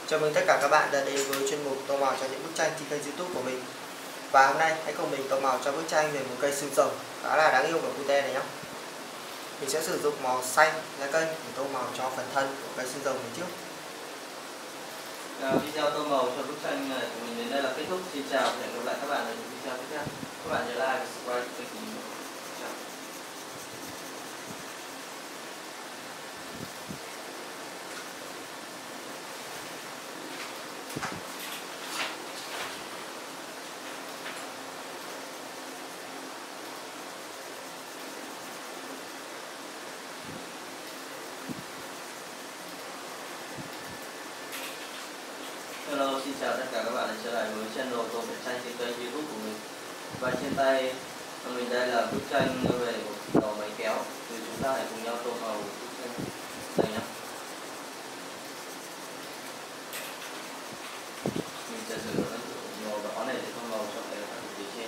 Chào mừng tất cả các bạn đã đến với chuyên mục tô màu cho những bức tranh trên kênh YouTube của mình. Và hôm nay hãy cùng mình tô màu cho bức tranh về một cây xương rồng khá là đáng yêu của cute này nhé. Mình sẽ sử dụng màu xanh lá cây để tô màu cho phần thân của cây xương rồng này trước. Video tô màu cho bức tranh này của mình đến đây là kết thúc. Xin chào và hẹn gặp lại các bạn ở những video tiếp theo. Các bạn nhớ like và subscribe kênh của mình. Chào. Hello, xin chào tất cả các bạn đã trở lại với channel tô vẽ tranh trên kênh YouTube của mình. Và trên tay mình đây là bức tranh về một đầu máy kéo. Thì chúng ta hãy cùng nhau tô màu bức tranh này nhé. Mình sẽ sử dụng màu đỏ này để tô màu cho cái phần phía trên.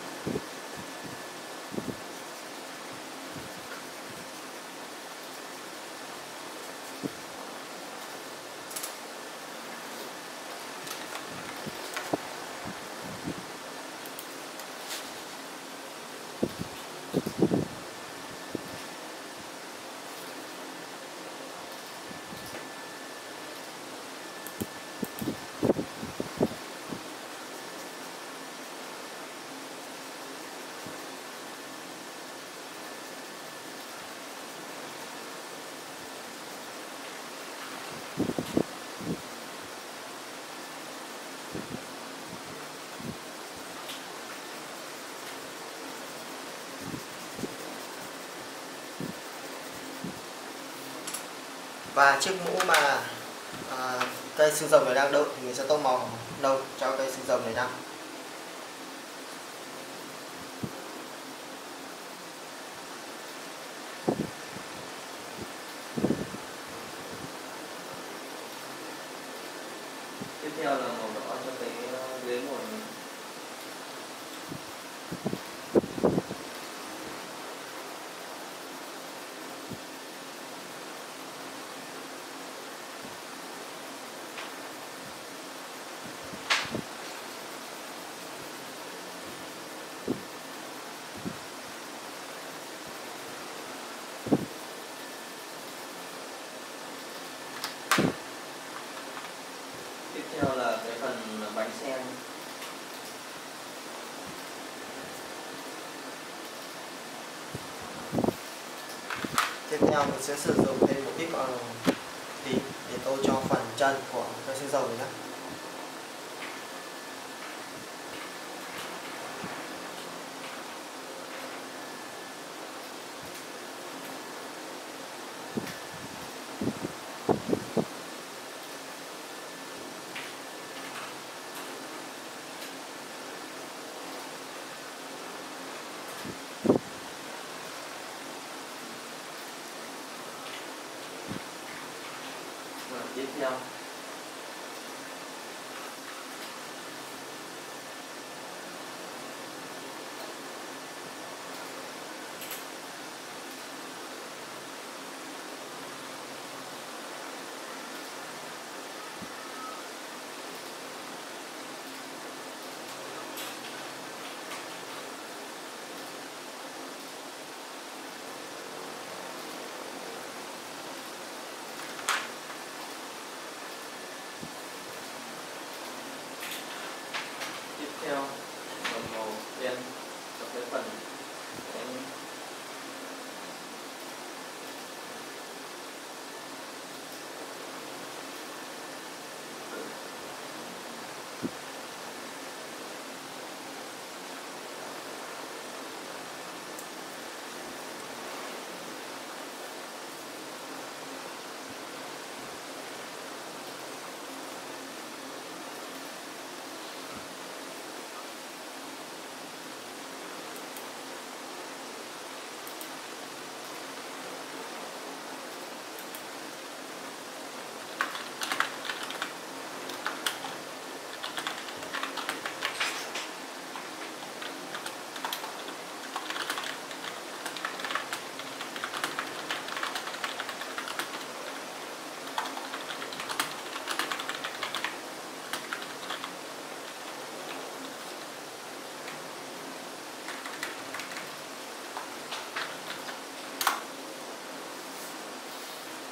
Và chiếc mũ mà cây xương rồng này đang đội thì mình sẽ tô màu nâu cho cây xương rồng này nào. Tiếp theo là màu đỏ cho cái ghế ngồi. Tiếp theo là cái phần bánh xe. Tiếp theo mình sẽ sử dụng thêm một ít màu tím để tô cho phần chân của cây xương rồng này nhé. Và tiếp theo là màu đen cho cái phần cánh.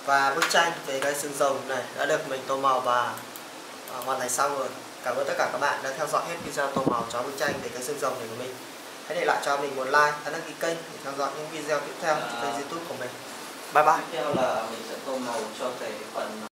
Và bức tranh về cái xương rồng này đã được mình tô màu và hoàn thành xong rồi. Cảm ơn tất cả các bạn đã theo dõi hết video tô màu cho bức tranh về cái xương rồng này của mình. Hãy để lại cho mình một like và đăng ký kênh để theo dõi những video tiếp theo trên kênh YouTube của mình. Bye bye. Tiếp theo là mình sẽ tô màu cho cái phần